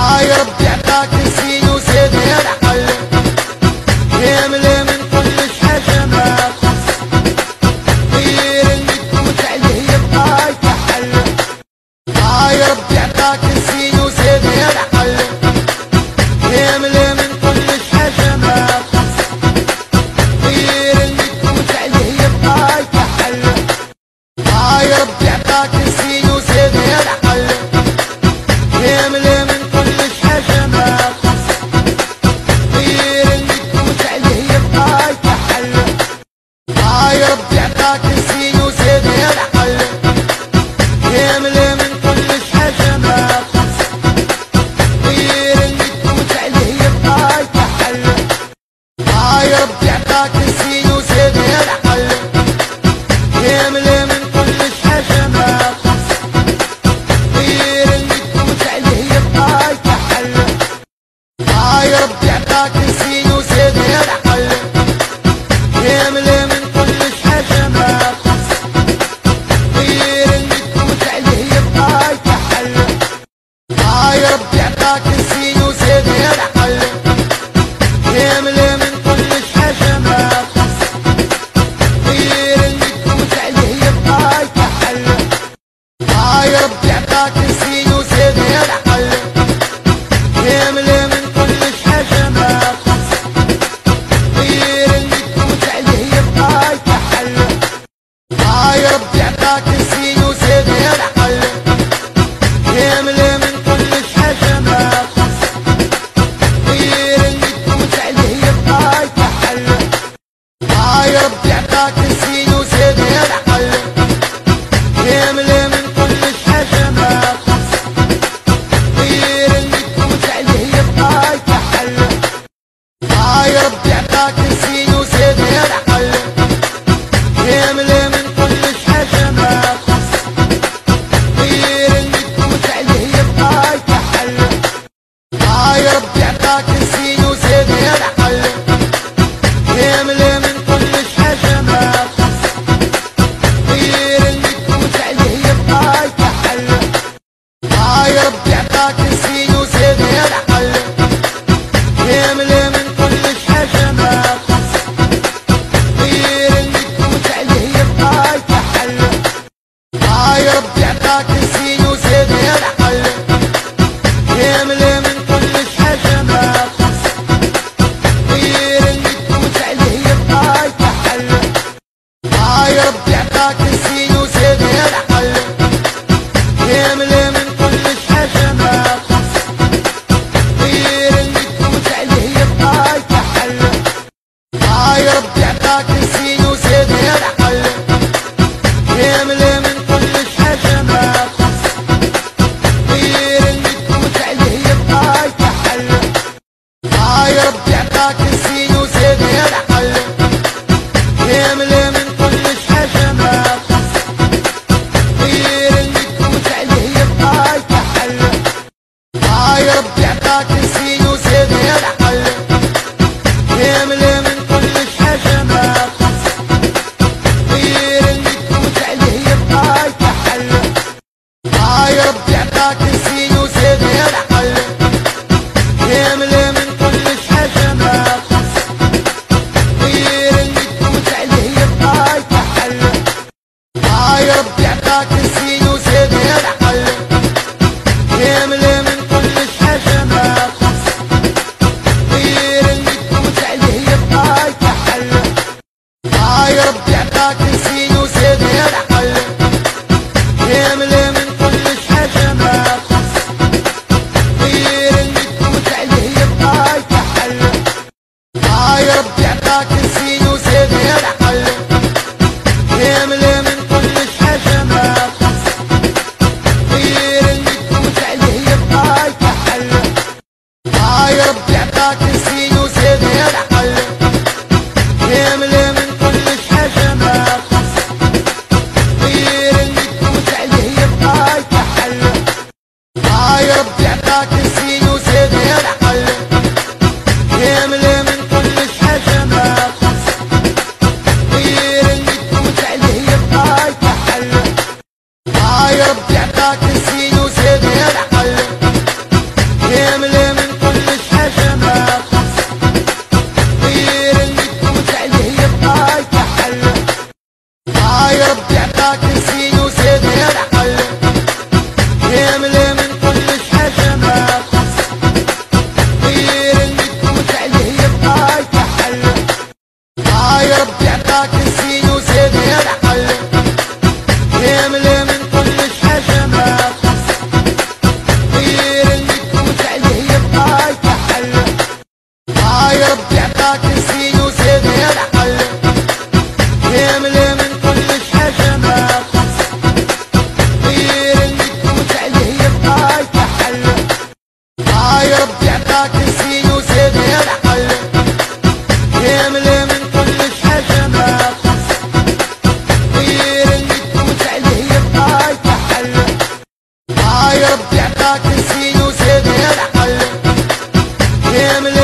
يا ربي عطاك نسين وزيدني العقل، يملي من كل حاجة ما خص، غير اللي تموت عليه يبقى يكحل. يا ربي عطاك نسين وزيدني العقل، يملي من كل حاجة ما خص، غير اللي تموت عليه يبقى يكحل. يا ربي عطاك نسين وزيدني العقل، يملي من كل حاجة ما خص، غير اللي تموت عليه يبقى يكحل. يا ربي عطاك نسين وزيدني العقل، يملي من كل حاجة ما خص، غير اللي تموت عليه يبقى يكحل. يا ربي عطاك نسين وزيدني العقل، يملي من كل حاجة ما خص، غير اللي تموت عليه يبقى يكحل. يا ربي عطاك نسين وزيدني العقل، يملي من كل حاجة ما خص، غير اللي تموت عليه يبقى يكحل. يا ربي عطاك نسين وزيدني العقل، يملي من كل حاجة ما خص، غير اللي تموت عليه يبقى يكحل. يا ربي عطاك نسين وزيدني العقل، يملي من كل حاجة ما خص، غير اللي تموت عليه يبقى يكحل. يا ربي عطاك نسين وزيدني العقل، يملي من كل حاجة ما خص، غير اللي تموت عليه يبقى يكحل. يا ربي عطاك نسين وزيدني العقل، يملي من كل حاجة ما خص، غير اللي تموت عليه يبقى يكحل. يا ربي عطاك نسين وزيدني العقل، يملي من كل حاجة ما خص، غير اللي تموت عليه يبقى يكحل. يا ربي عطاك نسين وزيدني العقل، يملي من كل حاجة ما خص، غير اللي تموت عليه يبقى يكحل. يا ربي عطاك نسين وزيدني العقل، يملي من كل حاجة ما خص، غير اللي تموت عليه يبقى يكحل. يا ربي عطاك نسين وزيدني العقل، يملي من كل حاجة ما خص، غير اللي تموت عليه يبقى يكحل. يا ربي عطاك نسين وزيدني العقل، يملي من كل حاجة ما خص، غير اللي تموت عليه يبقى يكحل. يا ربي عطاك نسين وزيدني العقل، يملي من كل حاجة ما خص، غير اللي تموت عليه يبقى يكحل. يا ربي عطاك نسين وزيدني العقل، يملي من كل حاجة ما خص، غير اللي تموت عليه يبقى يكحل. يا ربي عطاك نسين وزيدني العقل، يملي من كل حاجة ما خص، غير اللي تموت عليه يبقى يكحل. يا ربي عطاك نسين وزيدني العقل، يملي من كل حاجة ما خص، غير اللي تموت عليه يبقى يكحل. يا ربي عطاك نسين وزيدني العقل، يملي من كل حاجة ما يعطاك الزين وزيد الحل يملي من كل حاجة ما خص غير اللي تفوت عليه يبقى يتحل يا ربي يعطاك الزين وزيد الحل يملي